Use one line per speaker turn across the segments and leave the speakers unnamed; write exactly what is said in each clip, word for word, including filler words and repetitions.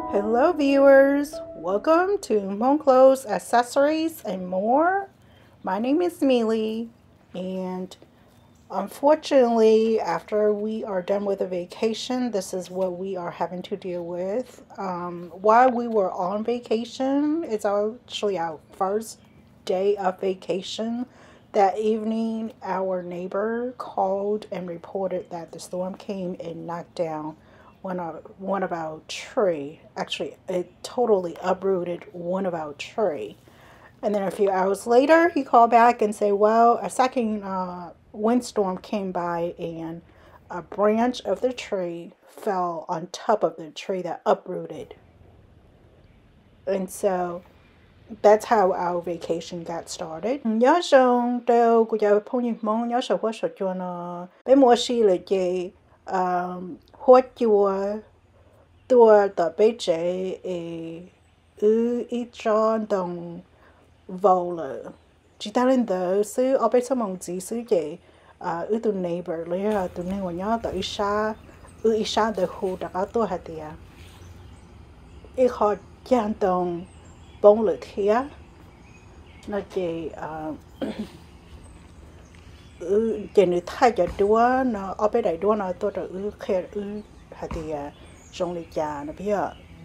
Hello viewers, welcome to Hmong Clothes, Accessories, and More. My name is Mealy, and unfortunately after we are done with a vacation, this is what we are having to deal with. Um, while we were on vacation, it's actually our first day of vacation. That evening, our neighbor called and reported that the storm came and knocked down one of one of our tree. Actually, it totally uprooted one of our tree. And then a few hours later, he called back and said, "Well, a second uh, windstorm came by and a branch of the tree fell on top of the tree that uprooted." And so that's how our vacation got started. Nhớ rằng đâu của giờ phong nhiệt mong nhớ sợ quá sợ cho nó bé mua xí là gì hoa chùa tua tờ bé trẻ ư ít cho đồng vào là chỉ ta lên đó sư ở bên sông mong gì sư gì ư tụ neighbor lấy là tụ nên của nhớ tờ ít xa ư ít xa tờ hồ đặc áo tua hạt tiệt ít họ chăn đồng bông lửa thía nó chỉ ư chỉ nữ thay cho đua nó ở bên đại đua nó tôi rồi ư khe ư hạt tiệt trong lịch trà nó biết.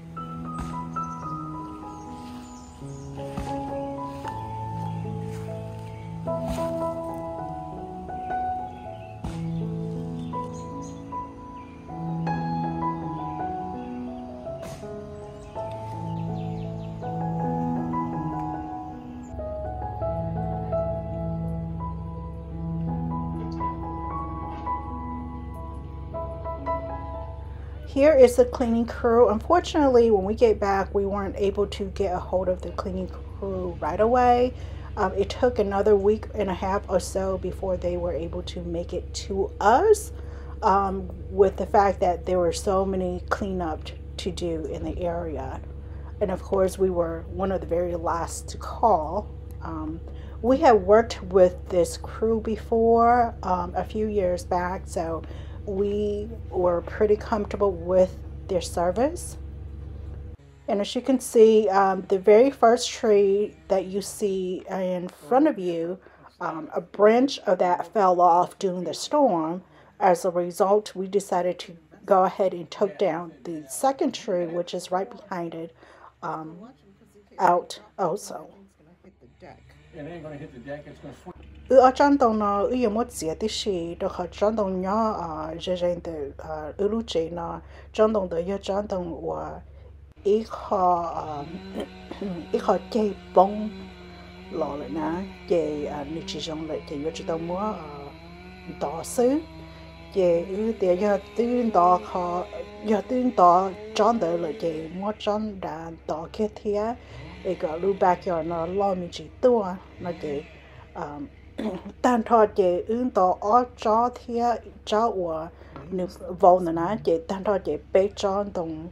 Here is the cleaning crew. Unfortunately, when we get back, we weren't able to get a hold of the cleaning crew right away. Um, it took another week and a half or so before they were able to make it to us, um, with the fact that there were so many cleanup to do in the area. And of course, we were one of the very last to call. Um, we had worked with this crew before um, a few years back, so we were pretty comfortable with their service. And as you can see, um, the very first tree that you see in front of you, um, a branch of that fell off during the storm. As a result, we decided to go ahead and took down the second tree, which is right behind it, um, out also.
It ain't gonna hit the deck, it's gonna swing.
Ở trong đồng nó ở một cái tí gì đó họ trong đồng nhỏ à giờ giờ từ à ở lúc chế nó trong đồng đó giờ trong đồng và ít họ ít họ chơi bông lò lại nè chơi như chỉ trong lại chơi giờ trong múa đỏ sứ chơi ư để giờ tuyên đỏ họ giờ tuyên đỏ trong đó lại chơi múa trong đàn đỏ kia thía cái cái lúc backyard nó lo mình chỉ tua nó chơi tan thọ chế ứng tỏ ở cho thia cho và nếu vào nè chế tan thọ chế bé cho đồng.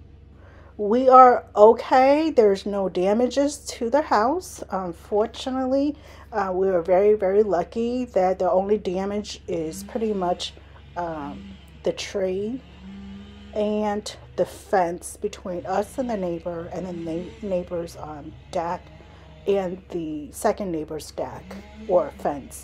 We are okay. There's no damages to the house. Unfortunately, uh, we were very very lucky that the only damage is pretty much um, the tree and the fence between us and the neighbor, and the na neighbor's um, deck and the second neighbor's deck or fence.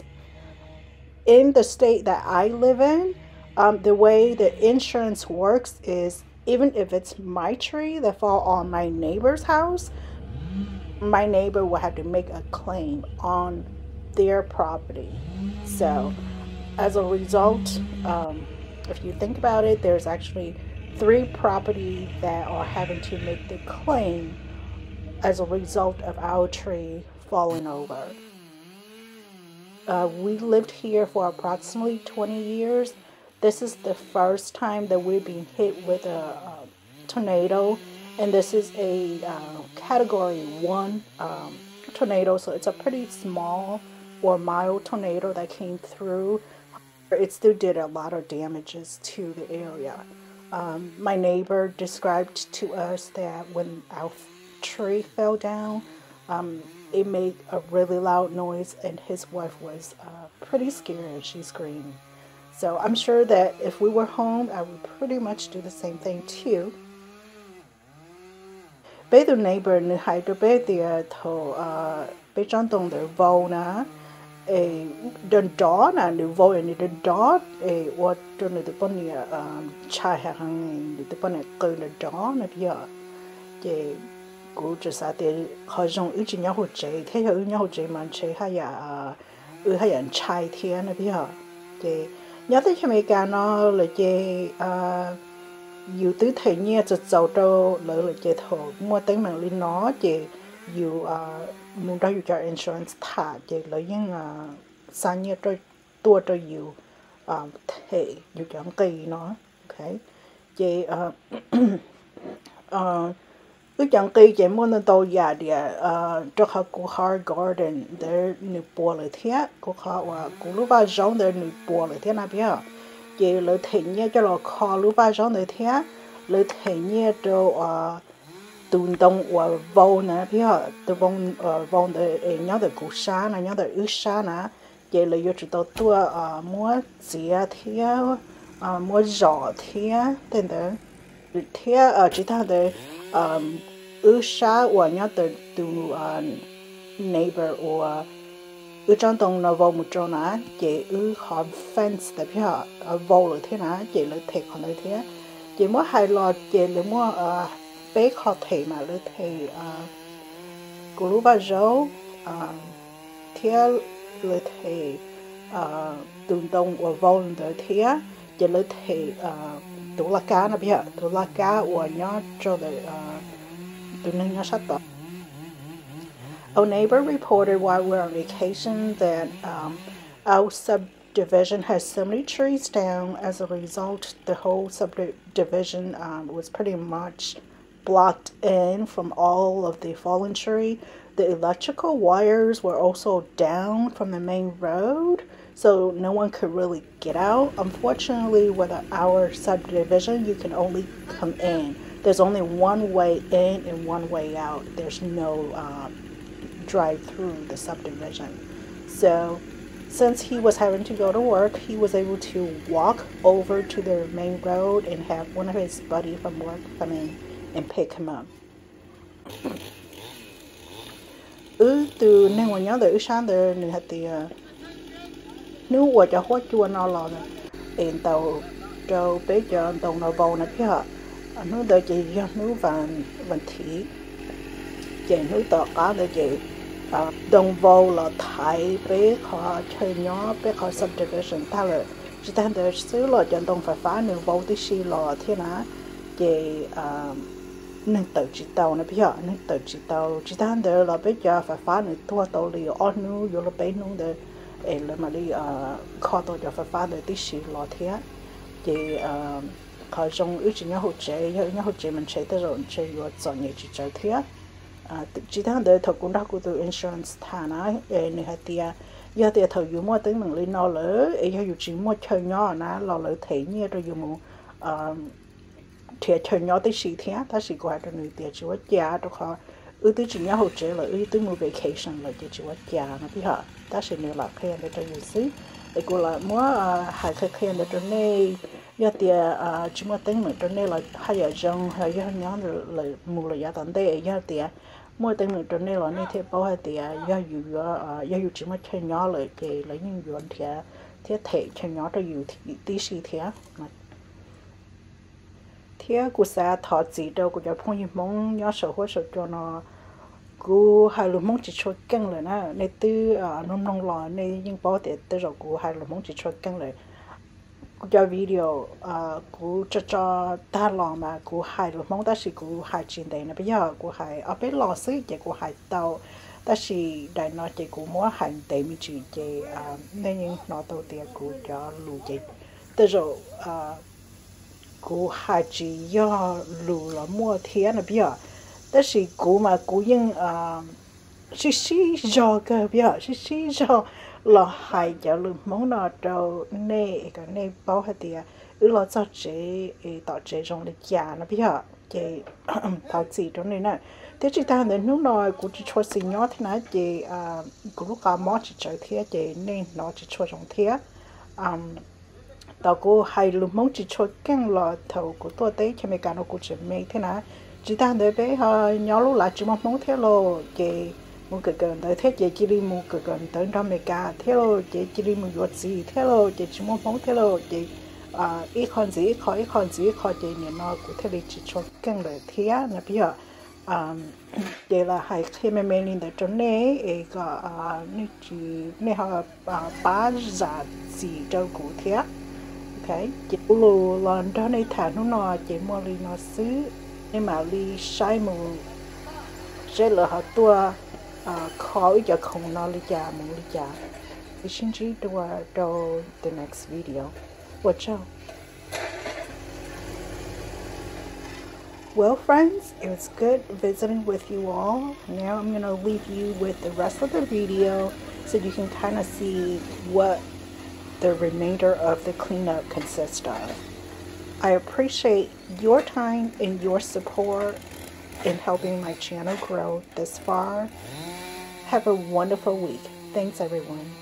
In the state that I live in, um, the way the insurance works is even if it's my tree that fall on my neighbor's house, my neighbor will have to make a claim on their property. So as a result, um, if you think about it, there's actually three properties that are having to make the claim as a result of our tree falling over. Uh, we lived here for approximately twenty years. This is the first time that we're being hit with a, a tornado, and this is a uh, category one um, tornado, so it's a pretty small or mild tornado that came through. It still did a lot of damages to the area. Um, my neighbor described to us that when our tree fell down, um, it made a really loud noise, and his wife was uh, pretty scared. She screamed. So I'm sure that if we were home, I would pretty much do the same thing too. bé tụi neighbor nữ hai đứa bé thì thầu bé trong tông để vô nè ê đơn đó nè nữ vô này đơn đó ê what cho nữ tụi bọn này chai hàng nữ tụi bọn này cười đơn đó nè bây giờ thì cũng chỉ sao thì họ dùng ít chỉ nhau hỗ trợ thế họ nhau hỗ trợ mà chơi hay là ừ hay là chai thiên nè bây giờ thì nhớ tới cho mấy cái nó là chơi dù tứ thầy nhé cho giàu đâu lỡ là chơi thầu mua tính mạng lên nó chơi dù muốn ra dù cho insurance thả chơi lấy những sang nhé cho tua cho dù thầy dù cho cây nó ok chơi ước chẳng cây chơi muốn tàu giả đi cho họ của Hard Garden để nụ bùa lại thế của họ và của lúc ba giống để nụ bùa lại thế nào biết chị lỡ thầy nhé cho nó khó lúc ba giống để thế lỡ thầy nhé cho tụi đông và vô nè biết tụi vong vong để nhớ được củ sa nè nhớ được ướt sa nè chị lỡ vô tụi tôi tua mua dĩa thế mua giỏ thế tên đó thế chỉ ta để ướt sa và nhớ được tụi neighbor và ư trong tông nó vô một chỗ nè chị ư họ fence tại vì họ vô rồi thế nè chị lấy thề còn lấy thế chị muốn hai lò chị lấy mua bé họ thề mà lấy thề của lúc bao giờ thế lấy thề tụi tông và vô rồi thế chị lấy thề tụi lá cá nè bây giờ tụi lá cá và nhớ cho để tụi nó nhớ sát tỏ. A neighbor reported while we were on vacation that um, our subdivision has so many trees down. As a result, the whole subdivision um, was pretty much blocked in from all of the fallen tree. The electrical wires were also down from the main road, so no one could really get out. Unfortunately, with our subdivision, you can only come in. There's only one way in and one way out. There's no um, drive through the subdivision. So since he was having to go to work, he was able to walk over to the main road and have one of his buddies from work come in and pick him up. Ừ từ nên mà nhớ từ sáng từ nửa thì nếu qua cho hốt chua nó là tiền tàu cho bé cho tàu nó vào nó phía nó đợi chị cho nó vàng vàng thị chị nó tọt cá để chị đồng vô là thái bé họ chơi nhỏ bé họ subdivision ta là chỉ ta để xứ là cho đồng phải phá nửa vô tí xí là thế nào chị nên tự chỉ tàu này bây giờ nên tự chỉ tàu chỉ ta để là bây giờ phải phá nửa tua tàu liền ở nửa vô là bé nung để để là mà đi kho tàu cho phải phá nửa tí xí là thế chị họ trong ước chỉ nhau hỗ trợ nhau hỗ trợ mình chơi tới rồi chơi vừa chọn nhiều chỉ chơi thế chỉ thằng đời thật cũng đã của từ insurance thà nói này hạt tiền giờ tiền thầu dùng mua tới mình lên nó lỡ ấy giờ dùng chỉ mua chơi nhỏ nè lò lỡ thấy như rồi dùng một thiệt chơi nhỏ tới xí thế ta xí qua cho người tiền chỉ có giá đó họ ư tới chỉ nhau hỗ trợ là ư tới mua vacation là chỉ có giá nó biết hả ta sẽ nhớ là khen để cho người xí để cô là mua hai cái khen để cho này giờ tiền chỉ mua tới mình cho này là hai giờ trong hai giờ nhỏ là mua là giá tận đây giờ tiền mua tên mình trên đây là nên theo bảo hay thì do dù do do dù chỉ mới chơi nhỏ lại thì lấy những yuan thì thế thể chơi nhỏ cho dù thì tí xí thế mà thế của xã thọ chỉ đâu của cho phong như mong nhỏ sở hữu sở cho nó của hai lúa mong chỉ cho căng lại nè nên từ nông nông lò nên những bảo thì từ rồi của hai lúa mong chỉ cho căng lại cho video của cho cho ta lò mà của hai lúa mong ta chỉ của hai chuyện đấy là bây giờ của hai ở bên lò xứ chỉ của hai tàu ta chỉ đại nói chỉ của mỗi hành tế mình chỉ chỉ nên những nó đầu tiên của cho lù chỉ từ rồi của hai chỉ do lù là mua thiên là bây giờ ta chỉ của mà của những xí xí do cơ bây giờ xí xí do là hai giờ lùm món nào đâu nè cái nè bao hết tiệt ứ là cho chế tạo chế trong lịch già nó bây giờ chế tạo gì trong này nè thế chỉ ta đến lúc nào cũng chỉ cho xin nhớ thế này chế cũng lúc cả mót chỉ chơi thế chế nên nó chỉ cho trong thế tao cũng hai lùm món chỉ cho căng là thầu của tôi đấy cho mấy cái nó cũng chỉ mấy thế này chỉ đang đợi bé họ nhỏ lúc là chỉ một món theo lo chị một cái gần tới thế chị chỉ đi một cái gần tới đó mấy cả theo lo chị chỉ đi một vật gì theo lo chị chỉ một món theo lo chị à ít con gì ít con ít con gì ít con chị nên nó cũng theo đi chỉ cho càng lời thế nè bây giờ à vậy là hai khi mà mình lên tới chỗ này cái à như chỉ này họ bán giá gì cho cụ thể ok chị lu lần đó này thả nó nó chị mua đi nó xứ nhưng mà đi sai mù sẽ là họ tua khó cho không nó đi chả mù đi chả thì xin chỉ đua đầu the next video watch out. Well, friends, it was good visiting with you all. Now I'm going to leave you with the rest of the video so you can kind of see what the remainder of the cleanup consists of. I appreciate your time and your support in helping my channel grow this far. Have a wonderful week. Thanks, everyone.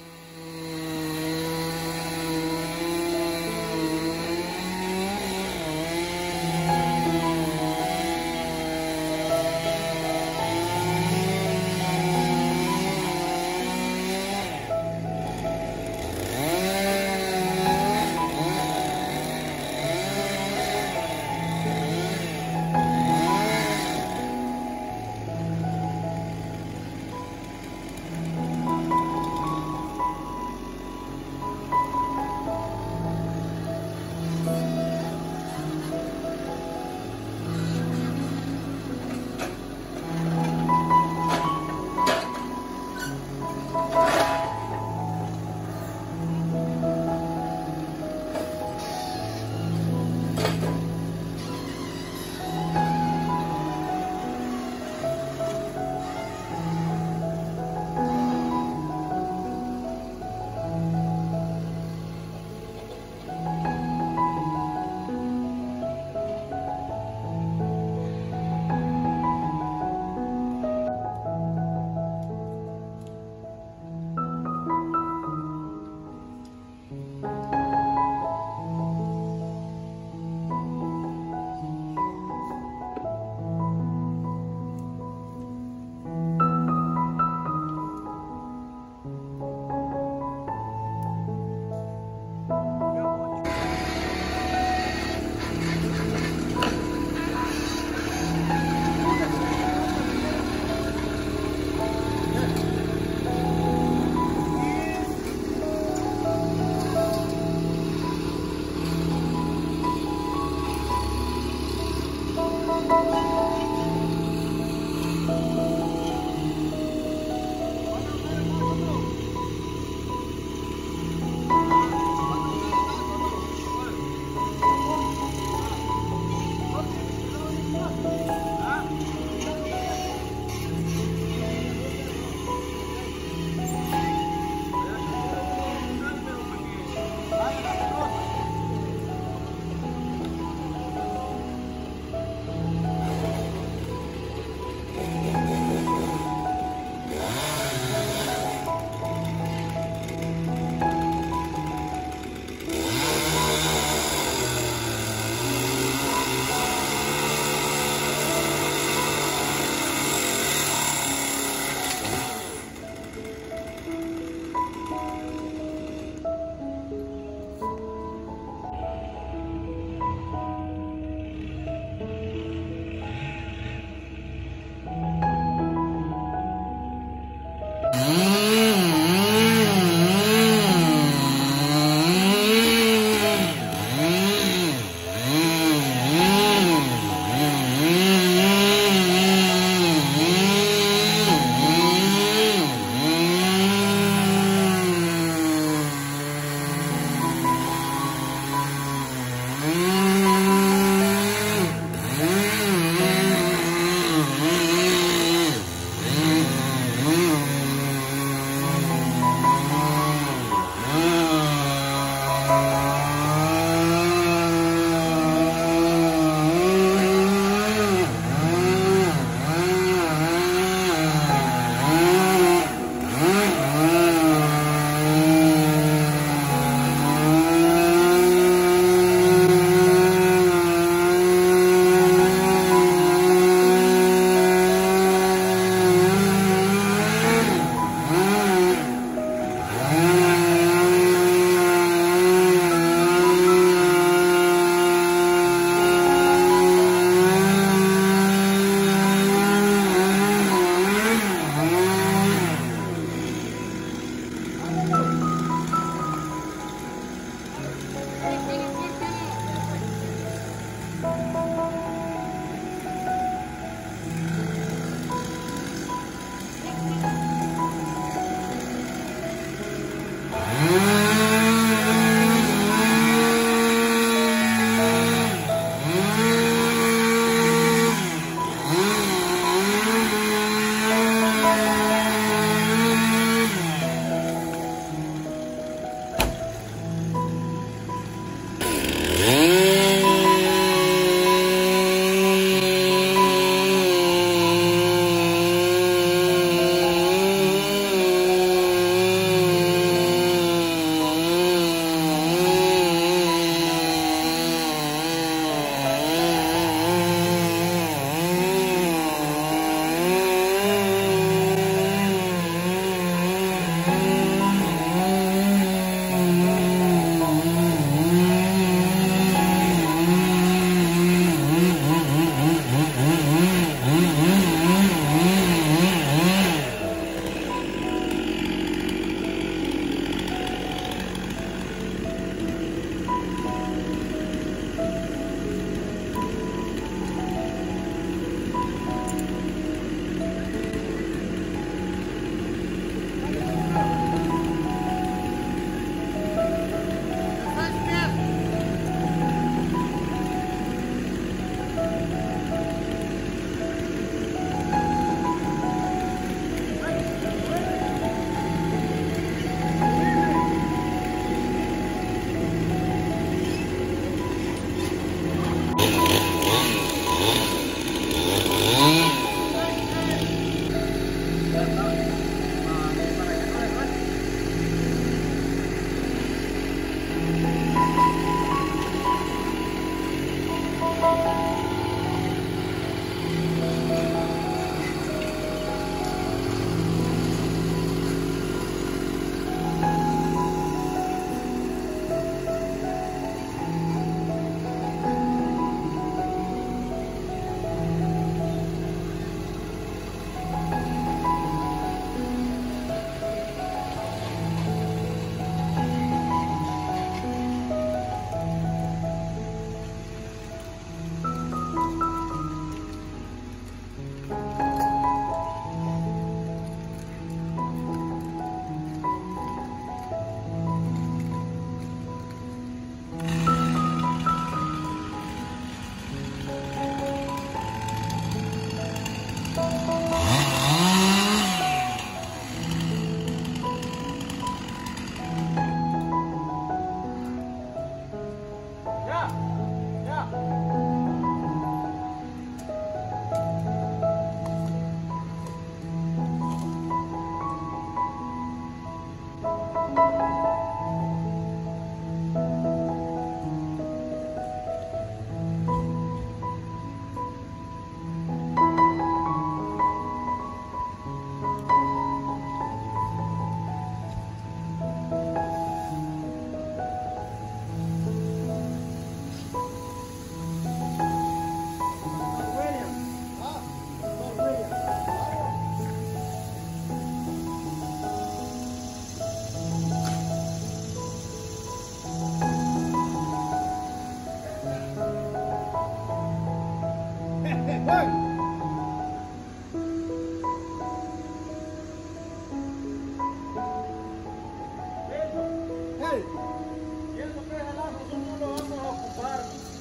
Hey, y eso que es el ajo, nosotros lo vamos a ocupar.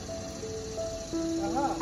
Ajá.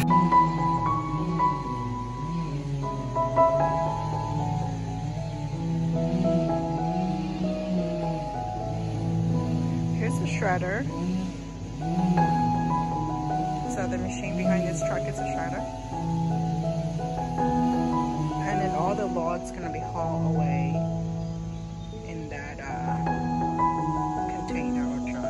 Here's the shredder. So the machine behind this truck is a shredder. And then all the logs gonna be hauled away in that uh, container or truck.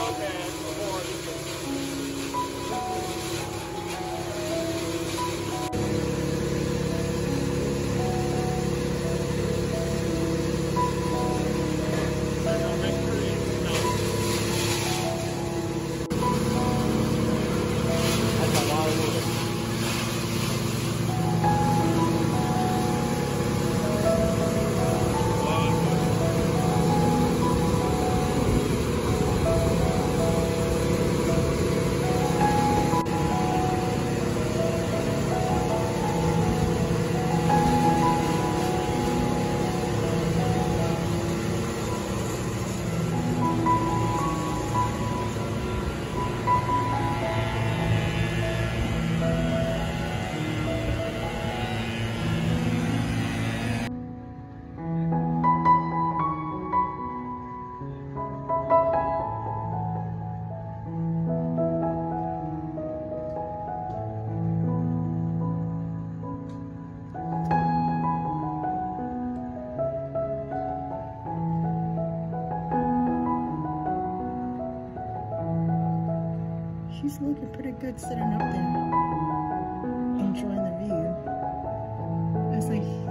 She's looking pretty good sitting up there, enjoying the view. As I